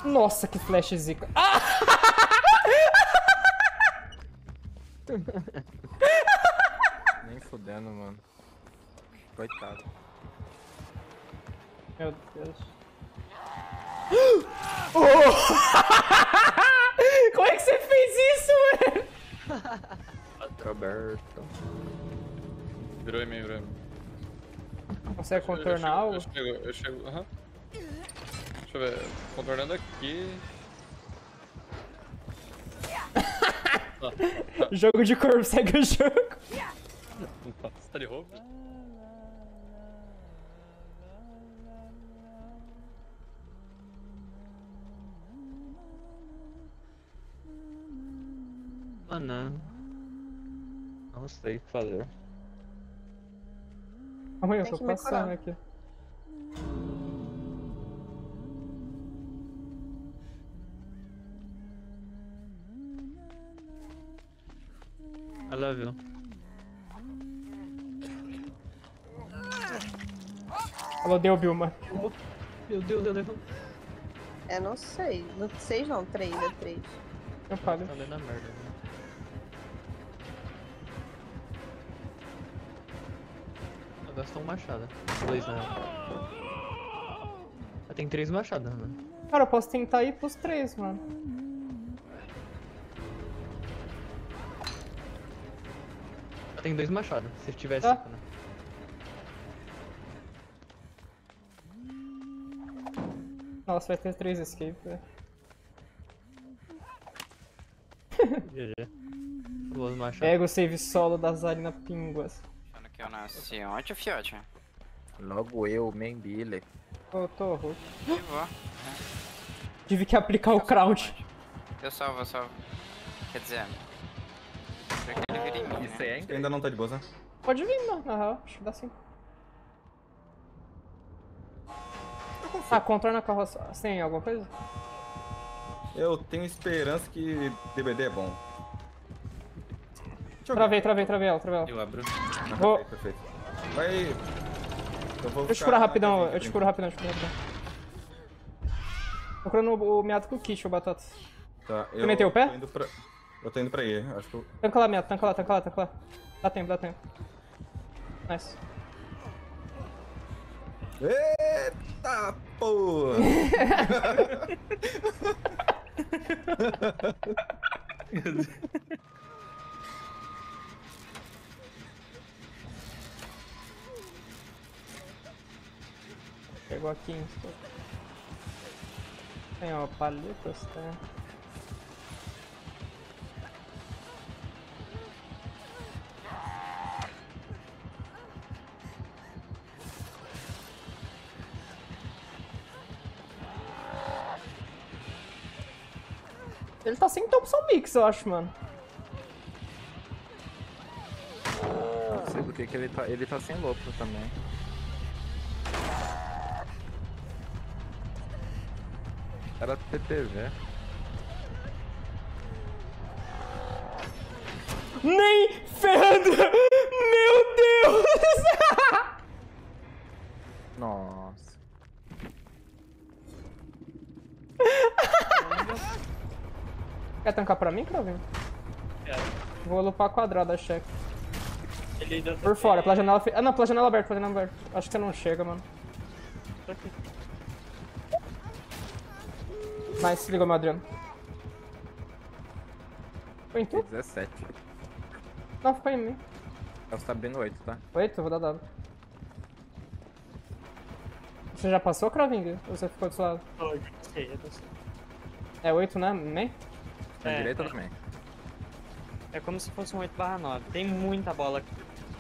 Nossa, que flash zica. Ah! Nem fudendo, mano. Coitado. Meu Deus. Como é que você fez isso, velho? Roberto. Virou em mim, virou em mim. Consegue contornar algo? Eu chego, aham. Deixa eu ver, contornando aqui. Jogo de corpo, segue o jogo. Você tá de roupa? Mano, não sei o que fazer. Calma aí, eu Tem tô que me passando curar. aqui. I love you. Ela deu Bilma. Meu Deus, eu devo. É, não sei. Não 6 não, 3, é 3. Eu falo. Tá dando a merda, né? Eu gasto um machado. 2 na real. Eu tenho 3 machados, mano. Cara, eu posso tentar ir pros 3, mano. Eu tenho 2 machados, se tivesse Tá. 5, né? Nossa, vai ter 3 escape, velho. GG. Duas machados. Pega o save solo das Arena Pinguas. Achando que eu nasci ontem, fiote. Logo eu, Membile. Eu tô rouco. E vou. Tive que aplicar o crouch. Eu salvo. Quer dizer... Pra que ele vire em mim, Isso né? aí é incrível. Ainda não tá de boa, né? Pode vir, mano. Na real, acho que dá sim. Ah, contorna a carroça. Você tem alguma coisa? Eu tenho esperança que DBD é bom. Deixa eu Travei ela. Eu abro. Ah, Vou- perfeito. Vai. Eu vou Eu te curo rapidão, eu te curo rapidão, Procurando o miado com o kit, ô Batata. Tá, Tu meteu o pé? Eu tô indo pra aí, acho que eu... Tanca lá, miado, tanca lá. Dá tempo. Nice. Eita porra! Pegou aqui. Tem, ó, paletas, tá? Ele tá sem Thompson Mix, eu acho, mano. Não sei do que ele tá sem louco também. Era TTV. Nem ferrando! Meu Deus! Nossa. Quer tancar pra mim, Cravinho? Quero. Vou lupar quadrado, check. Ele ainda Por fora, pela janela... Ah, não, pela janela aberta. Acho que você não chega, mano. Nice, ligou, meu Adriano. Foi em tu? 17. Não, ficou em mim. Eu tô abrindo 8, tá? 8, eu vou dar W. Você já passou, Cravinho? Ou você ficou do seu lado? eu não sei. É 8, né? Nem? Na É, direita é. também. É como se fosse um 8/9. Tem muita bola aqui.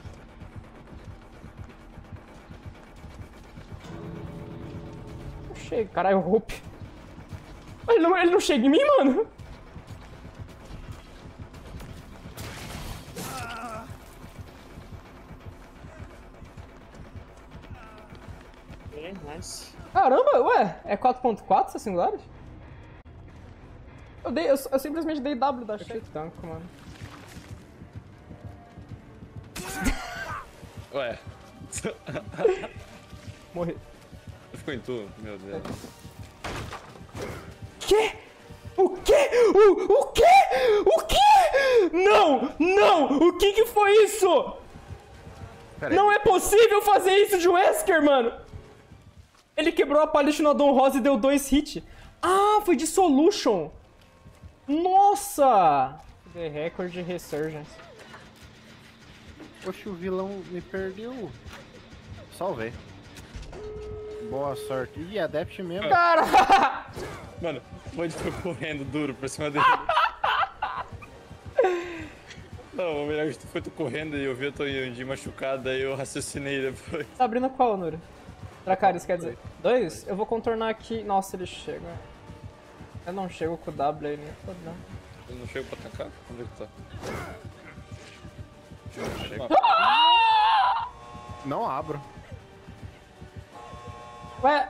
Não chega. Caralho, o Hope. Ele não chega em mim, mano. Nice. Caramba, ué, é 4.4 essa singularidade? Eu simplesmente dei W da shit tanco, mano. Ué. Morri. Ficou em tu? Meu Deus. O quê? O quê? Não! Não! O que foi isso? Pera aí. Não é possível fazer isso de Wesker, mano! Ele quebrou a pallet no Adon Rosa e deu 2 hits. Ah, foi de Solution! Nossa! The Record Resurgence. Oxe, o vilão me perdeu. Salvei. Boa sorte. Ih, Adept mesmo. Cara! Mano, foi correndo duro pra cima dele. Não, o melhor que foi tu correndo e eu vi a tua Yandi machucada e eu raciocinei depois. Tá abrindo qual, Nura? Dracarys, quer dizer. 2? Eu vou contornar aqui. Nossa, ele chega. Eu não chego com o W aí, nem fodendo. Eu não chego pra atacar? Onde é que tá? Não chego. Não abro. Ué!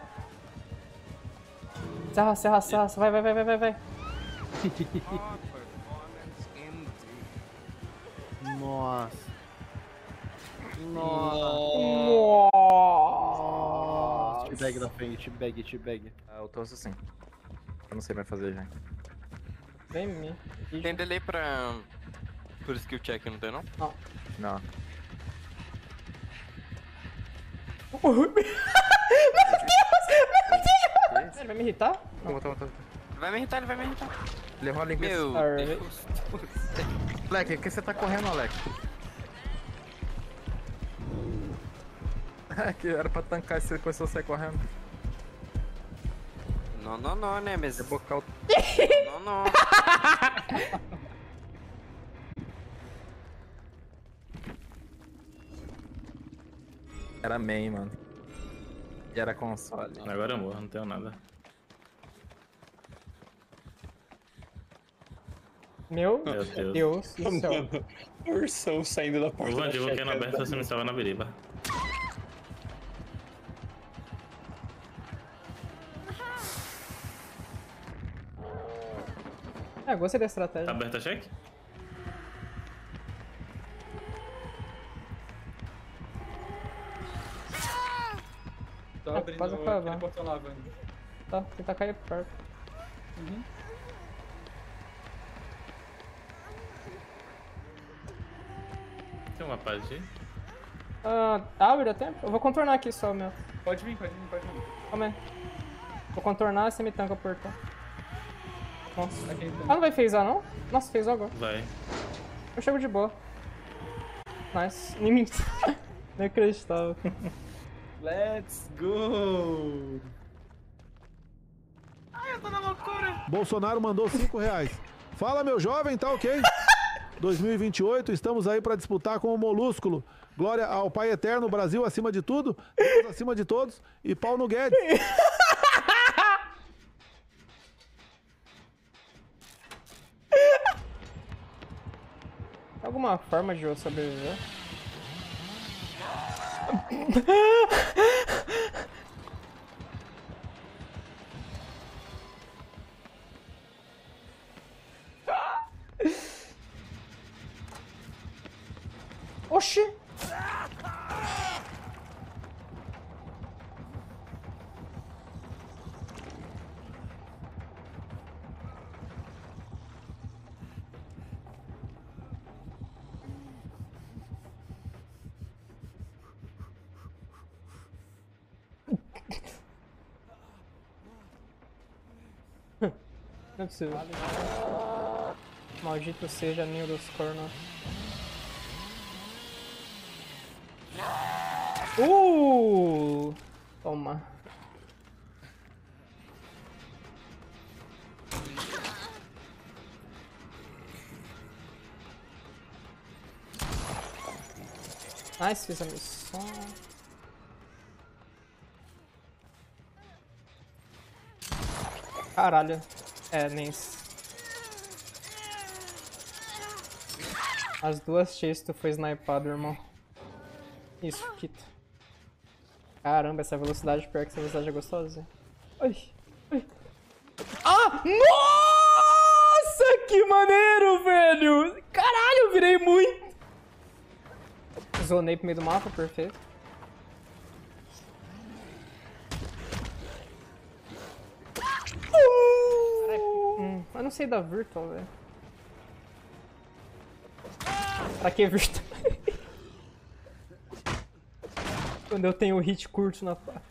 Serra. Vai. Nossa. Nossa! T-bag da frente, T-bag. Ah, eu tô assim. Eu não sei mais fazer já. Vem em mim. Tem delay pra... por skill check, não tem não? Não. Ele vai me irritar? Tô. Ele vai me irritar. Ele errou a linguiça. Meu Sorry. Deus. Alec, por que você tá correndo, Alec? É que era pra tancar e você começou a sair correndo. Não, né, mas... Rebocar o... Não. Era main, mano. E era console. Agora eu morro, não tenho nada. Meu Meu Deus. Deus do céu. Mano, ursão saindo da porta O da Vandivo que é na chácara. aberta, você me estava na biriba. Gostei da Tá estratégia. aberta a check? Tô abrindo quase aquele acabar. portão lá, Vand. Tá, tentar cair perto. Tem uma paz aí? Abre a tempo? Eu vou contornar aqui só, meu. Pode vir. Calma aí. Vou contornar e você me tanca o portão. Nossa. Aqui então. Ah, não vai phasar não? Nossa, phasou agora. Vai. Eu chego de boa. Nice. Nem me... Nem acreditava. Let's go! Bolsonaro mandou R$5. Fala, meu jovem, tá ok? 2028, estamos aí para disputar com o Molúsculo. Glória ao Pai Eterno, Brasil acima de tudo, Deus acima de todos e pau no Guedes. Tem alguma forma de eu sobreviver? Oxi! Não é possível. Maldito seja ninho dos cornos. Toma. Nice, fiz a missão. Caralho. Nem isso. As duas chases tu foi snipado, irmão. Isso, quita. Caramba, essa velocidade, pior que essa velocidade é gostosa. Ai. Ah! Nossa, que maneiro, velho! Caralho, eu virei muito! Zonei pro meio do mapa, perfeito. Eu não não sei da Virtual, velho. Pra que Virtual? Quando eu tenho hit curto na pá.